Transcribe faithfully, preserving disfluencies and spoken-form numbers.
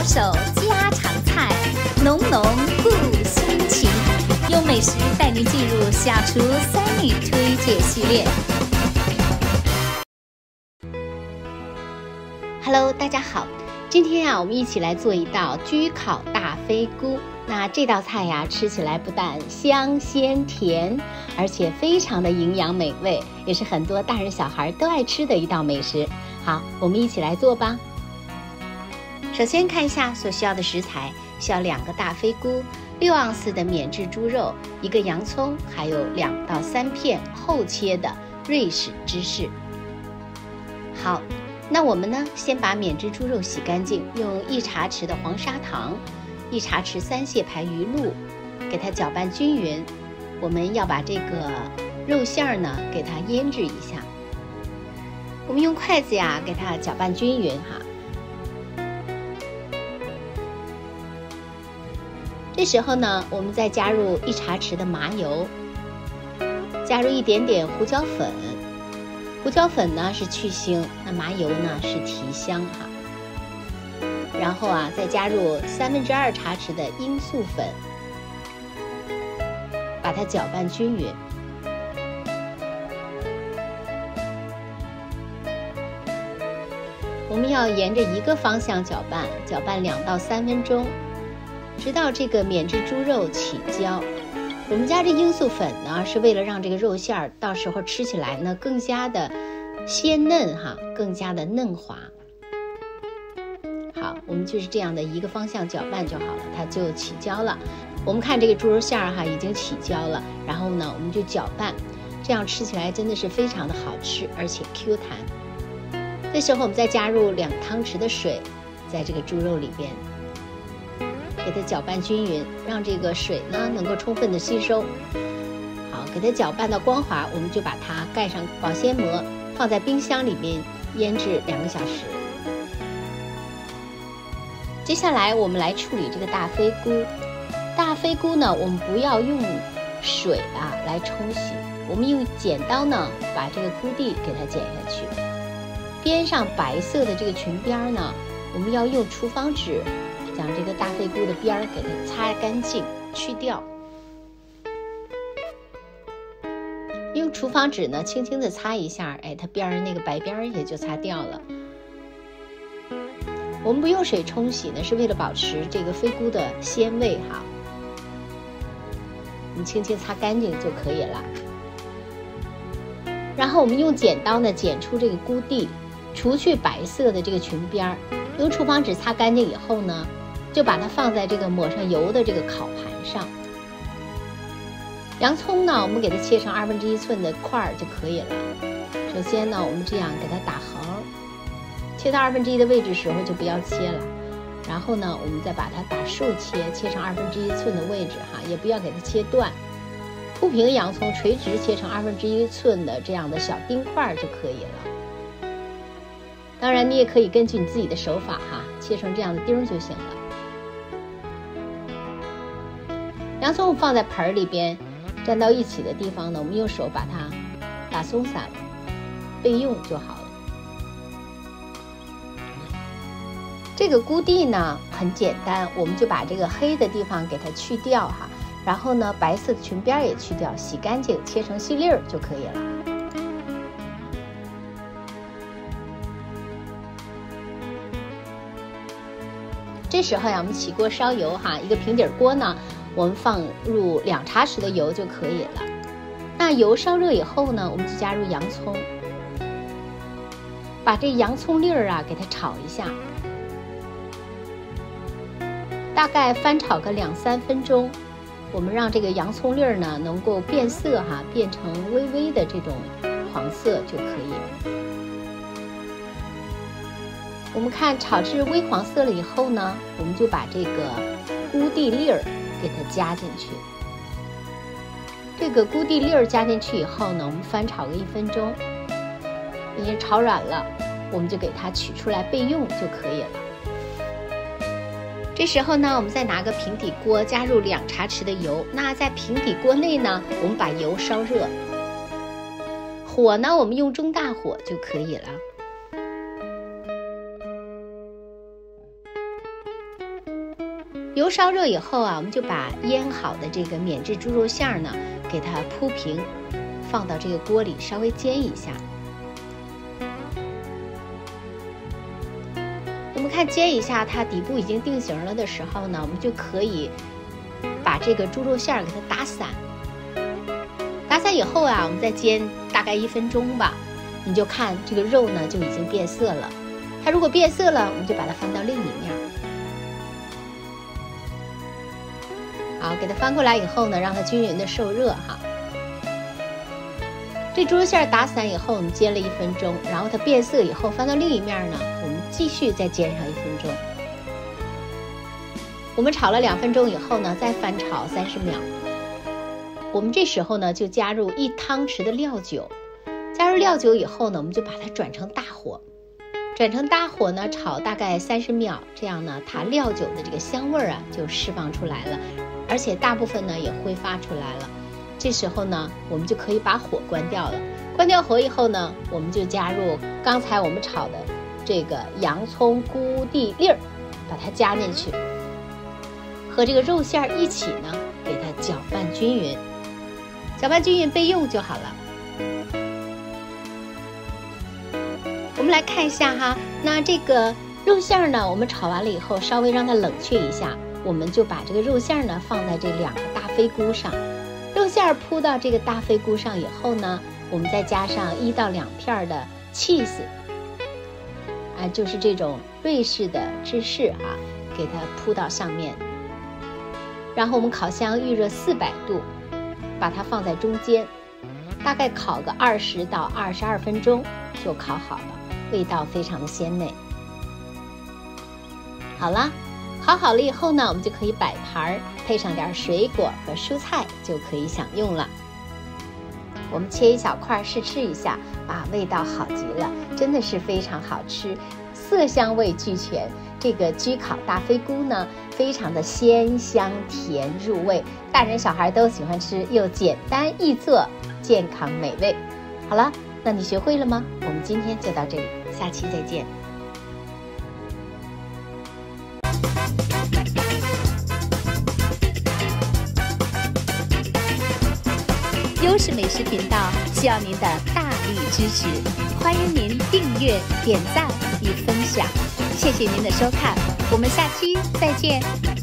手家常菜，浓浓故乡情。用美食带您进入小厨 Sunny 推荐系列。Hello， 大家好，今天呀、啊，我们一起来做一道焗烤大飞菇。那这道菜呀，吃起来不但香鲜甜，而且非常的营养美味，也是很多大人小孩都爱吃的一道美食。好，我们一起来做吧。首先看一下所需要的食材，需要两个大飞菇，六盎司的免治猪肉，一个洋葱，还有两到三片厚切的瑞士芝士。好，那我们呢，先把免治猪肉洗干净，用一茶匙的黄砂糖，一茶匙三蟹牌鱼露，给它搅拌均匀。我们要把这个肉馅呢，给它腌制一下。我们用筷子呀，给它搅拌均匀哈。这时候呢，我们再加入一茶匙的麻油，加入一点点胡椒粉。胡椒粉呢是去腥，那麻油呢是提香哈。然后啊，再加入三分之二茶匙的罂粟粉，把它搅拌均匀。我们要沿着一个方向搅拌，搅拌两到三分钟，直到这个免治猪肉起焦。我们加这罂粟粉呢，是为了让这个肉馅儿到时候吃起来呢更加的鲜嫩哈，更加的嫩滑。好，我们就是这样的一个方向搅拌就好了，它就起焦了。我们看这个猪肉馅儿哈已经起焦了，然后呢我们就搅拌，这样吃起来真的是非常的好吃，而且 Q 弹。这时候我们再加入两汤匙的水，在这个猪肉里边。给它搅拌均匀，让这个水呢能够充分的吸收。好，给它搅拌到光滑，我们就把它盖上保鲜膜，放在冰箱里面腌制两个小时。接下来我们来处理这个大飞菇。大飞菇呢，我们不要用水啊来冲洗，我们用剪刀呢把这个菇蒂给它剪下去。边上白色的这个裙边呢，我们要用厨房纸将这个大飞菇的边儿给它擦干净去掉，用厨房纸呢轻轻的擦一下，哎，它边儿那个白边儿也就擦掉了。我们不用水冲洗呢，是为了保持这个飞菇的鲜味哈。我们轻轻擦干净就可以了。然后我们用剪刀呢剪出这个菇蒂，除去白色的这个裙边儿，用厨房纸擦干净以后呢，就把它放在这个抹上油的这个烤盘上。洋葱呢，我们给它切成二分之一寸的块儿就可以了。首先呢，我们这样给它打横，切到二分之一的位置时候就不要切了。然后呢，我们再把它打竖切，切成二分之一寸的位置哈，也不要给它切断。铺平洋葱垂直切成二分之一寸的这样的小丁块就可以了。当然，你也可以根据你自己的手法哈，切成这样的丁就行了。洋葱我们放在盆里边，粘到一起的地方呢，我们用手把它打松散了，备用就好了。这个菇蒂呢很简单，我们就把这个黑的地方给它去掉哈，然后呢白色的裙边也去掉，洗干净，切成细粒儿就可以了。这时候呀，我们起锅烧油哈，一个平底锅呢，我们放入两茶匙的油就可以了。那油烧热以后呢，我们就加入洋葱，把这洋葱粒儿啊给它炒一下，大概翻炒个两三分钟，我们让这个洋葱粒儿呢能够变色哈，变成微微的这种黄色就可以。我们看炒至微黄色了以后呢，我们就把这个菇蒂粒儿给它加进去。这个菇蒂粒儿加进去以后呢，我们翻炒个一分钟，已经炒软了，我们就给它取出来备用就可以了。这时候呢，我们再拿个平底锅，加入两茶匙的油。那在平底锅内呢，我们把油烧热，火呢我们用中大火就可以了。 油烧热以后啊，我们就把腌好的这个免治猪肉馅呢，给它铺平，放到这个锅里稍微煎一下。我们看煎一下，它底部已经定型了的时候呢，我们就可以把这个猪肉馅给它打散。打散以后啊，我们再煎大概一分钟吧。你就看这个肉呢就已经变色了。它如果变色了，我们就把它翻到另一面。好，给它翻过来以后呢，让它均匀的受热哈。这猪肉馅打散以后，我们煎了一分钟，然后它变色以后，翻到另一面呢，我们继续再煎上一分钟。我们炒了两分钟以后呢，再翻炒三十秒。我们这时候呢，就加入一汤匙的料酒。加入料酒以后呢，我们就把它转成大火，转成大火呢，炒大概三十秒，这样呢，它料酒的这个香味儿啊就释放出来了，而且大部分呢也挥发出来了。这时候呢，我们就可以把火关掉了。关掉火以后呢，我们就加入刚才我们炒的这个洋葱、菇、地粒儿，把它加进去，和这个肉馅一起呢，给它搅拌均匀，搅拌均匀备用就好了。我们来看一下哈，那这个肉馅呢，我们炒完了以后，稍微让它冷却一下，我们就把这个肉馅呢放在这两个大飞菇上。肉馅铺到这个大飞菇上以后呢，我们再加上一到两片的 cheese， 啊，就是这种瑞士的芝士啊，给它铺到上面。然后我们烤箱预热四百度，把它放在中间，大概烤个二十到二十二分钟就烤好了。味道非常的鲜美。好了，烤好了以后呢，我们就可以摆盘，配上点水果和蔬菜，就可以享用了。我们切一小块试吃一下，啊，味道好极了，真的是非常好吃，色香味俱全。这个焗烤大飞菇呢，非常的鲜香甜入味，大人小孩都喜欢吃，又简单易做，健康美味。好了。那你学会了吗？我们今天就到这里，下期再见。优势美食频道需要您的大力支持，欢迎您订阅、点赞与分享，谢谢您的收看，我们下期再见。